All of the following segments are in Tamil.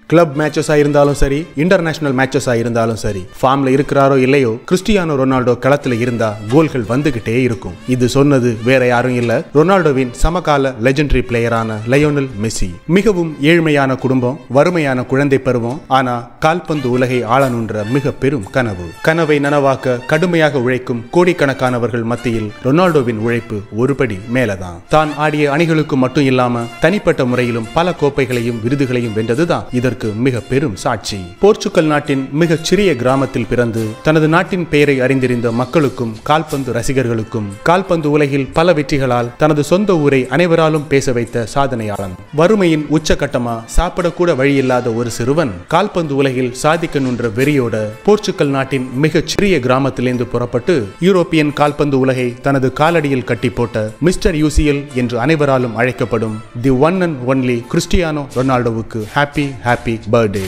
கிளப் மேட்சஸா இருந்தாலும் சரி, இன்டர்நேஷனல் மேட்சஸா இருந்தாலும் சரி, ஃபார்ம்ல இருக்கிறாரோ இல்லையோ கிறிஸ்டியானோ ரொனால்டோ களத்துல இருந்தா கோல்கள் வந்துகிட்டே இருக்கும். இது சொன்னது வேற யாரும் இல்ல, ரொனால்டோவின் சமகால லெஜெண்டரி பிளேயரான லயோனல் மெஸ்ஸி. மிகவும் ஏழ்மையான குடும்பம், வறுமையான குழந்தை பருவம். ஆனா கால்பந்து உலகை ஆளணுன்ற மிக பெரும் கனவை நனவாக்க கடுமையாக உழைக்கும் கோடிக்கணக்கானவர்கள் மத்தியில் ரொனால்டோவின் உழைப்பு ஒருபடி மேலதான். தான் ஆடிய அணிகளுக்கு மட்டும் இல்லாம தனிப்பட்ட முறையிலும் பல கோப்பைகளையும் விருதுகளையும் வென்றதுதான் இதற்கு மிக பெரும் சாட்சி. போர்ச்சுகல் நாட்டின் மிகச் சிறிய கிராமத்தில் பிறந்து தனது நாட்டின் பெயரை அறிந்திருந்த மக்களுக்கும் கால்பந்து ரசிகர்களுக்கும் கால்பந்து உலகில் பல வெற்றிகளால் தனது சொந்த ஊரை அனைவராலும் பேச வைத்த சாதனையாளன். வறுமையின் உச்சகட்டமா சாப்பிடக்கூட வழியில்லாத ஒரு சிறுவன் கால்பந்து உலகில் சாதிக்கணுன்ற வெறியோட போர்ச்சுகல் நாட்டின் மிகச் சிறிய கிராமத்திலிருந்து புறப்பட்டு யூரோப்பியன் கால்பந்து உலகை தனது காலடியில் கட்டி போட்ட மிஸ்டர் UCL என்று அனைவராலும் அழைக்கப்படும் the one and only Cristiano ரொனால்டோவுக்கு ஹாப்பி பர்த்டே.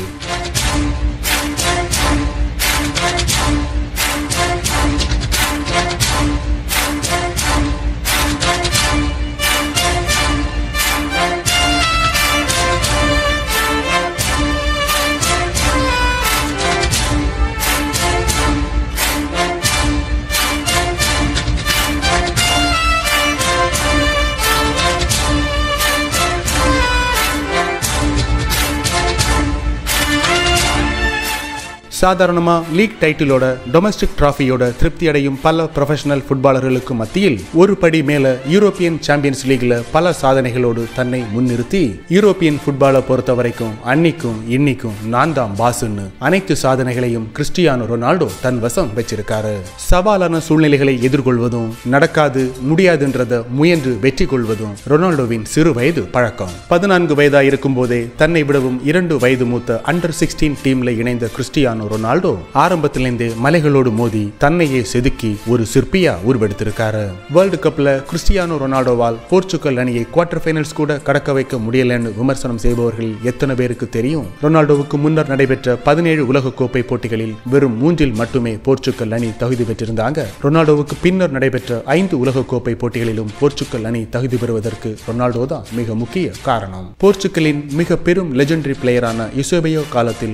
சாதாரணமா லீக் டைட்டிலோட டொமஸ்டிக் டிராஃபியோட திருப்தி அடையும் பல ப்ரொஃபஷனல் ஃபுட்பாலர்களுக்கு மத்தியில் ஒரு படி மேல யூரோப்பியன் சாம்பியன்ஸ் லீக்ல பல சாதனைகளோடு தன்னை முன்னிறுத்தி யூரோப்பியன் ஃபுட்பாலை பொறுத்த வரைக்கும் அன்னிக்கும் இன்னிக்கும் நான் தான் பாஸ்ன்னு அனைத்து சாதனைகளையும் கிறிஸ்டியானோ ரொனால்டோ தன் வசம் வச்சிருக்காரு. சவாலான சூழ்நிலைகளை எதிர்கொள்வதும் நடக்காது முடியாதுன்றத முயன்று வெற்றி கொள்வதும் ரொனால்டோவின் சிறு வயது பழக்கம். 14 வயதா இருக்கும் போதே தன்னை விடவும் 2 வயது மூத்த அண்டர் 16 டீம்ல இணைந்த கிறிஸ்டியானோ ரொனால்டோ ஆரம்பத்திலிருந்தே மலைகளோடு மோதி தன்னையே செதுக்கி ஒரு சிற்பியா உருவெடுத்திருக்காரு. வேர்ல்டு கப்ல கிறிஸ்டியானோ ரொனால்டோவால் போர்ச்சுகல் அணியை குவார்டர் ஃபைனல்ஸ் கூட கடக்க வைக்க முடியலன்னு விமர்சனம் செய்பவர்கள் எத்தனை பேருக்கு தெரியும்? ரொனால்டோவுக்கு முன்னர் நடைபெற்ற 17 உலக கோப்பை போட்டிகளில் வெறும் 3 மட்டுமே போர்ச்சுகல் அணி தகுதி பெற்றிருந்தாங்க. ரொனால்டோவுக்கு பின்னர் நடைபெற்ற 5 உலக கோப்பை போட்டிகளிலும் போர்ச்சுகல் அணி தகுதி பெறுவதற்கு ரொனால்டோ தான் மிக முக்கிய காரணம். போர்ச்சுகலின் மிக பெரும் லெஜெண்டரி பிளேயரான யூசேபியோ காலத்தில்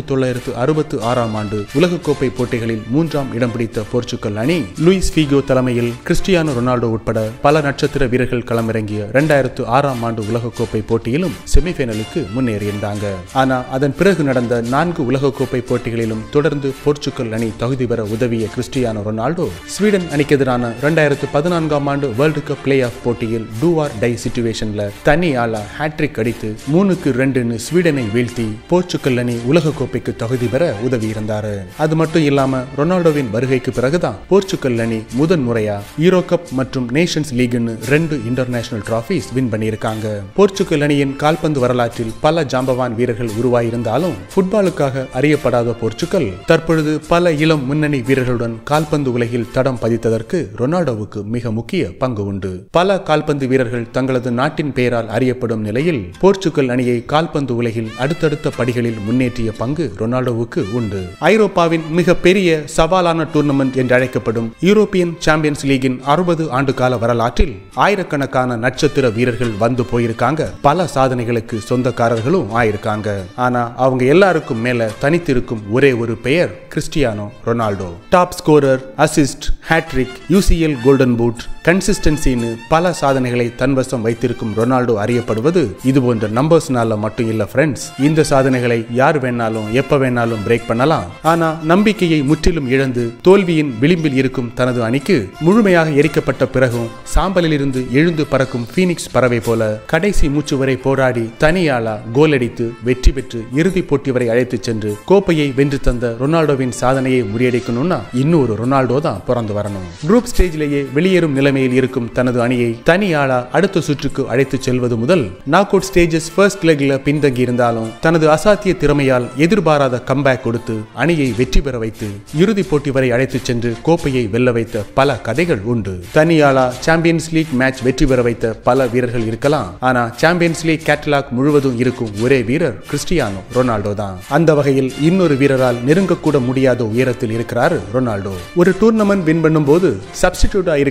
1966 ஆண்டு உலகக்கோப்பை போட்டிகளில் 3ஆம் இடம் பிடித்த போர்ச்சுகல் அணி லூயிஸ் ஃபீகோ தலைமையில் கிறிஸ்டியானோ ரொனால்டோ உட்பட பல நட்சத்திர வீரர்கள் களமிறங்கிய 2006ஆம் ஆண்டு உலகக்கோப்பை போட்டியிலும் செமிஃபைனலுக்கு முன்னேறியிருந்தாங்க. ஆனா அதன் பிறகு நடந்த 4 உலகக்கோப்பை போட்டிகளிலும் தொடர்ந்து போர்ச்சுகல் அணி தகுதி பெற உதவிய கிறிஸ்டியானோ ரொனால்டோ ஸ்வீடன் அணிக்கு எதிரான 2014ஆம் ஆண்டு வேர்ல்டு கப் பிளே ஆஃப் போட்டியில் டூ ஆர் டை சிச்சுவேஷன்ல தனி ஆளா ஹேட்ரிக் அடித்து 3-2 ஸ்வீடனை வீழ்த்தி போர்ச்சுகல் அணி உலகக்கோப்பைக்கு தகுதி பெற உதவி இருந்தாரு. அது மட்டும் இல்லாம ரொனால்டோவின் வருகைக்கு பிறகுதான் போர்ச்சுகல் அணி முதன் முறையா யூரோ கப் மற்றும் நேஷன்ஸ் லீக்னு 2 இன்டர்நேஷனல் டிராஃபிஸ் வின் பண்ணியிருக்காங்க. போர்ச்சுகல் அணியின் கால்பந்து வரலாற்றில் பல ஜாம்பவான் வீரர்கள் உருவாயிருந்தாலும் ஃபுட்பாலுக்காக அறியப்படாத போர்ச்சுகல் தற்பொழுது பல இளம் முன்னணி வீரர்களுடன் கால்பந்து உலகில் தடம் பதித்ததற்கு ரொனால்டோவுக்கு மிக முக்கிய பங்கு உண்டு. பல கால்பந்து வீரர்கள் தங்களது நாட்டின் பெயரால் அறியப்படும் நிலையில் போர்ச்சுகல் அணியை கால்பந்து உலகில் அடுத்தடுத்த படிகளில் முன்னேற்றிய பங்கு ரொனால்டோவுக்கு உண்டு. ஐரோப்பாவின் மிக பெரிய சவாலான டூர்னமெண்ட் என்று அழைக்கப்படும் யூரோப்பியன் சாம்பியன்ஸ் லீகின் 60 ஆண்டு கால வரலாற்றில் ஆயிரக்கணக்கான நட்சத்திர வீரர்கள் வந்து போயிருக்காங்க. பல சாதனைகளுக்கு சொந்தக்காரர்களும் ஆயிருக்காங்க. ஆனா அவங்க எல்லாருக்கும் மேல தனித்திருக்கும் ஒரே ஒரு பெயர் Cristiano Ronaldo. Top scorer, assist, hat trick, UCL golden boot, கன்சிஸ்டன்சின்னு பல சாதனைகளை தன்வசம் வைத்திருக்கும் ரொனால்டோ அறியப்படுவது இது போன்ற நம்பர்ஸ்னால மட்டும் இல்ல ஃப்ரெண்ட்ஸ். இந்த சாதனைகளை யார் வேணாலும் எப்ப வேணாலும் பிரேக் பண்ணலாம். ஆனா நம்பிக்கையை முற்றிலும் இழந்து தோல்வியின் விளிம்பில் இருக்கும் தனது அணிக்கு முழுமையாக எரிக்கப்பட்ட பிறகும் சாம்பலில் இருந்து எழுந்து பறக்கும் பீனிக்ஸ் பறவை போல கடைசி மூச்சு வரை போராடி தனியாளா கோல் அடித்து வெற்றி பெற்று இறுதி போட்டி வரை அழைத்து சென்று கோப்பையை வென்று தந்த ரொனால்டோவின் சாதனையை முறியடிக்கணும்னா இன்னொரு ரொனால்டோ தான் பிறந்து வரணும். குரூப் ஸ்டேஜிலேயே வெளியேறும் நிலைமையில் இருக்கும் தனது அணியை தனியாளா அடுத்த சுற்றுக்கு அழைத்து செல்வது முதல் நாக் அவுட் ஸ்டேஜஸ் ஃபர்ஸ்ட் லெக்ல பின்தங்கி இருந்தாலும் தனது அசாத்திய திறமையால் எதிர்பாராத கம்பேக் கொடுத்து அணியை வெற்றி பெற வைத்து இறுதி போட்டி வரை அழைத்து சென்று கோப்பையை வெல்ல வைத்த பல கதைகள் உண்டு. தனியாளா சாம்பியன்ஸ் லீக் மேட்ச் வெற்றி பெற வைத்த பல வீரர்கள் இருக்கலாம். ஆனா சாம்பியன்ஸ் லீக் கேட்டலாக் முழுவதும் இருக்கும் ஒரே வீரர் கிறிஸ்டியானோ ரொனால்டோ தான். அந்த வகையில் இன்னொரு வீரரால் நெருங்கக்கூட முடியாத உயரத்தில் இருக்கிறார் ரொனால்டோ. ஒரு டூர்னமெண்ட் வின் பண்ணும் போது சப்ஸ்டிடியூட்டா இருக்கிற பிளேயர்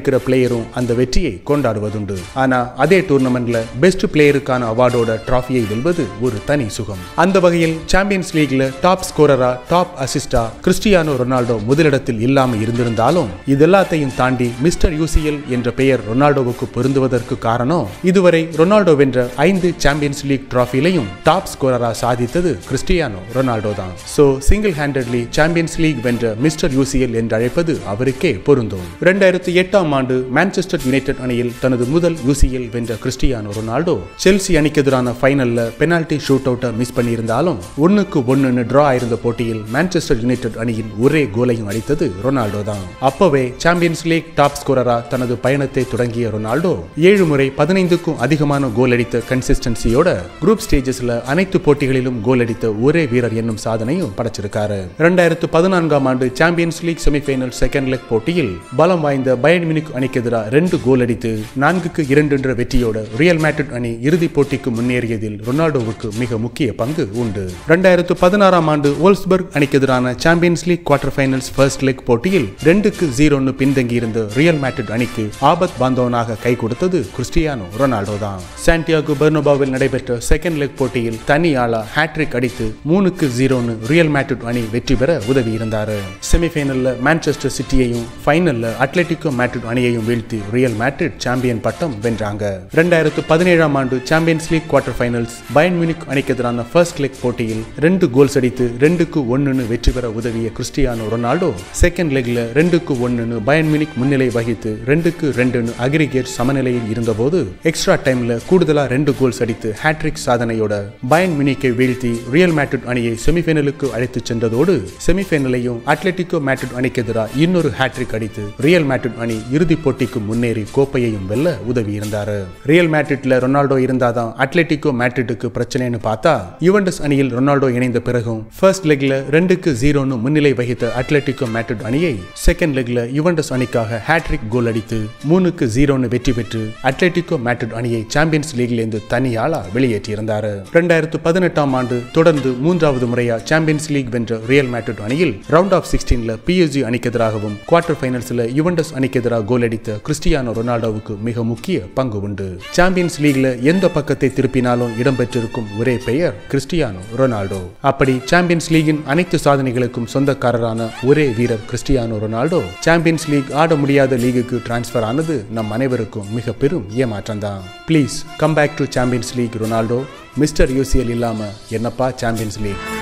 பிளேயரும் அந்த வெற்றியை கொண்டாடுவதுண்டு. ஆனா அதே டூர்னமெண்ட்ல பெஸ்ட் பிளேயருக்கான அவார்டோட டிராஃபியை வெல்வது ஒரு தனி சுகம். அந்த வகையில் சாம்பியன்ஸ் லீக்ல டாப் ஸ்கோரரா, டாப் அசிஸ்டா கிறிஸ்டியானோ ரொனால்டோ முதலிடத்தில் இல்லாம இருந்திருந்தாலும் இதெல்லாத்தையும் தாண்டி மிஸ்டர் UCL என்ற பெயர் ரொனால்டோவுக்கு பொருந்துவதற்கு காரணம் இதுவரை ரொனால்டோ வென்ற 5 சாம்பியன்ஸ் லீக் டிராஃபிலையும் டாப் ஸ்கோரரா சாதித்தது கிறிஸ்டியானோ ரொனால்டோ தான். So single handedly champions league வென்ற மிஸ்டர் UCL என்று அழைப்பது அவருக்கே பொருந்தும். 2008ஆம் ஆண்டு மான்செஸ்டர் யுனைடெட் அணியில் தனது முதல் UCL வென்ற கிறிஸ்டியானோ ரொனால்டோ செல்சி அணிக்கு எதிரான ஃபைனல்ல பெனால்டி ஷூட் அவுட்டை மிஸ் பண்ணியிருந்தாலும் 1-1 டிரா ஆயிருந்த போட்டியில் மான்செஸ்டர் யுனைடெட் அணியின் ஒரே கோலையும் அடித்தது ரொனால்டோ தான். அப்பவே சாம்பியன்ஸ் லீக் டாப் ஸ்கோரரா தனது பயணத்தை தொடங்கிய ரொனால்டோ 7 முறை 15க்கும் அதிகமான கோல் அடித்த கன்சிஸ்டன்சியோட குரூப் ஸ்டேஜஸ்ல அனைத்து போட்டிகளிலும் கோல் அடித்த ஒரே வீரர் என்னும் சாதனையும் படைச்சிருக்காரு. 2014ஆம் ஆண்டு champions league semifinal second leg போட்டியில் பலம் வாய்ந்த பயர்ன் மியூனிக் அணிக்கு எதிராக 2 கோல் அடித்து 4-2 என்ற வெற்றியோட ரியல் மேட்ரிட் அணி இறுதிப் போட்டிக்கு முன்னேறியதில் ரொனால்டோவுக்கு மிக முக்கிய பங்கு உண்டு. 2016ஆம் ஆண்டு வோல்ஸ்பர்க் அணிக்கு எதிரான champions league quarter finals first leg போட்டியில் 2-0 பின்தங்கி இருந்த ரியல் மேட்ரிட் அணிக்கு ஆபத் பாந்தவனாக கை கொடுத்தது கிறிஸ்டியானோ ரொனால்டோ தான். சாண்டியாகோ பெர்னபாவில் நடைபெற்ற செகண்ட் லெக் போட்டியில் தனி ஆளா ஹேட்ரிக் அடித்து 3-0 ரியல் மேட்ரிட் அணி வெற்றி பெற உதவி இருந்தார். செமிஃபைனல்ல மான்செஸ்டர் சிட்டியையும் ஃபைனல்ல அட்லெட்டிகோ மேட்ரிட் அணியையும் வீழ்த்தி ரியல் மேட்ரிட் சாம்பியன் பட்டம் வென்றாங்க. 2017ஆம் ஆண்டு champions league quarter finals Bayern Munich அணிக்கு எதிரான ஃபர்ஸ்ட் லெக் போட்டியில் 2 கோல்ஸ் அடித்து 2-1 வெற்றி பெற உதவிய கிறிஸ்டியானோ ரொனால்டோ செகண்ட் லெக்ல 2-1 பயர்ன் மியூனிக் முன்னிலை வகித்து 2-2 அக்ரிகேட் சமநிலையில் இருந்தபோது எக்ஸ்ட்ரா டைம்ல கூடுதலா 2 கோல்ஸ் அடித்து ஹேட்ரிக் சாதனையோட பயர்ன் மியூனிக்கை வீழ்த்தி ரியல் மேட்ரிட் அணியை செமிஃபைனலுக்கு அழைத்து சென்றதோடு செமிஃபைனலையும் அட்லெட்டிகோ மேட்ரிட் அணிக்கு எதிராக இன்னொரு ஹேட்ரிக் அடித்து ரியல் மேட்ரிட் அணி இறுதிப் போட்டிக்கு முன்னேறி கோப்பையையும் வெல்ல உதவி இருந்தாரு. ரியல் மேட்ரிட்ல ரொனால்டோ இருந்தாதான் அட்லெட்டிகோ மேட்ரிட்டுக்கு பிரச்சனைன்னு பார்த்தா யுவென்டஸ் அணியில் ரொனால்டோ இணைந்த பிறகும் ஃபர்ஸ்ட் லெக்ல 2-0 முன்னிலை வகித்த அட்லெட்டிகோ மேட்ரிட் அணியை செகண்ட் லெக்ல யுவென்டஸ் அணிக்காக ஹேட்ரிக் கோல் அடித்து 3-0 வெற்றி பெற்று அட்லெட்டிகோ மேட்ரிட் அணியை சாம்பியன்ஸ் லீக்ல இருந்து தனியாளா வெளியேற்றியிருந்தார். 2018ஆம் ஆண்டு தொடர்ந்து 3வது முறையா சாம்பியன்ஸ் லீக் வென்ற ரியல் மேட்ரிட் அணியில் ரவுண்ட் ஆஃப் 16ல PSG அணிக்கு எதிராகவும் குவார்டர் ஃபைனல்ஸ்ல யுவென்டஸ் அணிக்கு எதிராக கோல் அடித்த கிறிஸ்டியானோ ரொனால்டோவுக்கு மிக முக்கிய பங்கு உண்டு. சாம்பியன்ஸ் லீக்ல எந்த பக்கத்தை திருப்பினாலும் இடம்பெற்றிருக்கும் ஒரே பெயர் கிறிஸ்டியானோ ரொனால்டோ. அப்படி சாம்பியன்ஸ் லீகின் அனைத்து சாதனைகளுக்கும் சொந்தக்காரரான ஒரே வீரர் கிறிஸ்டியானோ ரொனால்டோ சாம்பியன்ஸ் லீக் ஆட முடியாத லீகுக்கு டிரான்ஸ்பர் ஆனது நம் அனைவருக்கும் மிக பெரும் ஏமாற்றம் தான். Please come back to champions league Ronaldo. Mister UCL இல்லாம என்னப்பா சாம்பியன்ஸ் லீக்.